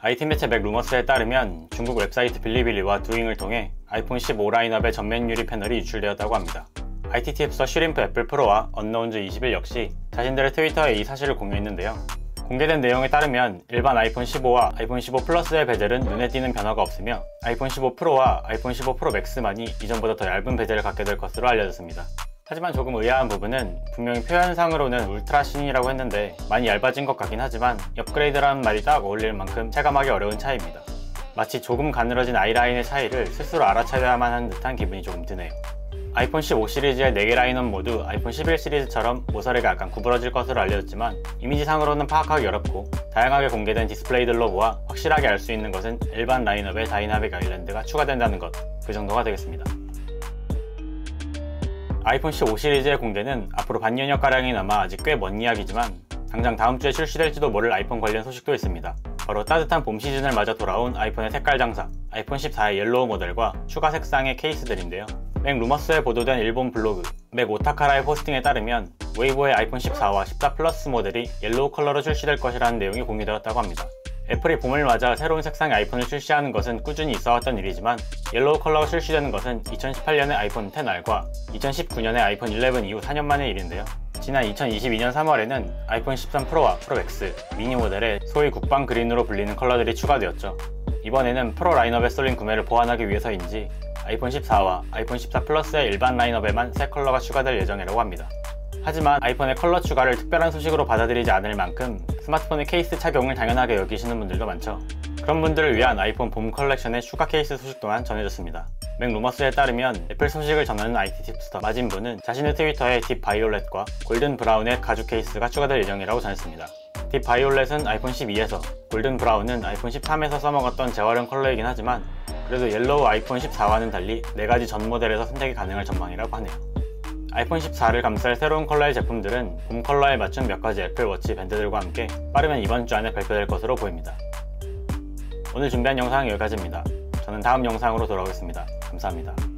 IT 매체 맥루머스에 따르면 중국 웹사이트 빌리빌리와 두잉을 통해 아이폰 15 라인업의 전면 유리 패널이 유출되었다고 합니다. IT 팁서 슈림프 애플 프로와 언노운즈 20일 역시 자신들의 트위터에 이 사실을 공유했는데요. 공개된 내용에 따르면 일반 아이폰 15와 아이폰 15 플러스의 베젤은 눈에 띄는 변화가 없으며 아이폰 15 프로와 아이폰 15 프로 맥스만이 이전보다 더 얇은 베젤을 갖게 될 것으로 알려졌습니다. 하지만 조금 의아한 부분은 분명히 표현상으로는 울트라 신이라고 했는데 많이 얇아진 것 같긴 하지만 업그레이드라는 말이 딱 어울릴 만큼 체감하기 어려운 차이입니다. 마치 조금 가늘어진 아이라인의 차이를 스스로 알아차려야만 하는 듯한 기분이 조금 드네요. 아이폰 15 시리즈의 4개 라인업 모두 아이폰 11 시리즈처럼 모서리가 약간 구부러질 것으로 알려졌지만 이미지상으로는 파악하기 어렵고 다양하게 공개된 디스플레이들로 보아 확실하게 알 수 있는 것은 일반 라인업에 다이나믹 아일랜드가 추가된다는 것, 그 정도가 되겠습니다. 아이폰 15 시리즈의 공개는 앞으로 반년여가량이 남아 아직 꽤 먼 이야기지만 당장 다음 주에 출시될지도 모를 아이폰 관련 소식도 있습니다. 바로 따뜻한 봄 시즌을 맞아 돌아온 아이폰의 색깔 장사, 아이폰 14의 옐로우 모델과 추가 색상의 케이스들인데요. 맥 루머스에 보도된 일본 블로그 맥 오타카라의 포스팅에 따르면 웨이보의 아이폰 14와 14 플러스 모델이 옐로우 컬러로 출시될 것이라는 내용이 공유되었다고 합니다. 애플이 봄을 맞아 새로운 색상의 아이폰을 출시하는 것은 꾸준히 있어왔던 일이지만 옐로우 컬러가 출시되는 것은 2018년의 아이폰 XR과 2019년의 아이폰 11 이후 4년 만의 일인데요. 지난 2022년 3월에는 아이폰 13 프로와 프로 맥스, 미니 모델에 소위 국방 그린으로 불리는 컬러들이 추가되었죠. 이번에는 프로 라인업에 쏠린 구매를 보완하기 위해서인지 아이폰 14와 아이폰 14 플러스의 일반 라인업에만 새 컬러가 추가될 예정이라고 합니다. 하지만 아이폰의 컬러 추가를 특별한 소식으로 받아들이지 않을 만큼 스마트폰의 케이스 착용을 당연하게 여기시는 분들도 많죠. 그런 분들을 위한 아이폰 봄 컬렉션의 추가 케이스 소식 또한 전해졌습니다. 맥 루머스에 따르면 애플 소식을 전하는 IT 팁스터 마진부는 자신의 트위터에 딥 바이올렛과 골든 브라운의 가죽 케이스가 추가될 예정이라고 전했습니다. 딥 바이올렛은 아이폰 12에서, 골든 브라운은 아이폰 13에서 써먹었던 재활용 컬러이긴 하지만 그래도 옐로우 아이폰 14와는 달리 4가지 전 모델에서 선택이 가능할 전망이라고 하네요. 아이폰 14를 감쌀 새로운 컬러의 제품들은 봄 컬러에 맞춘 몇 가지 애플워치 밴드들과 함께 빠르면 이번 주 안에 발표될 것으로 보입니다. 오늘 준비한 영상은 여기까지입니다. 저는 다음 영상으로 돌아오겠습니다. 감사합니다.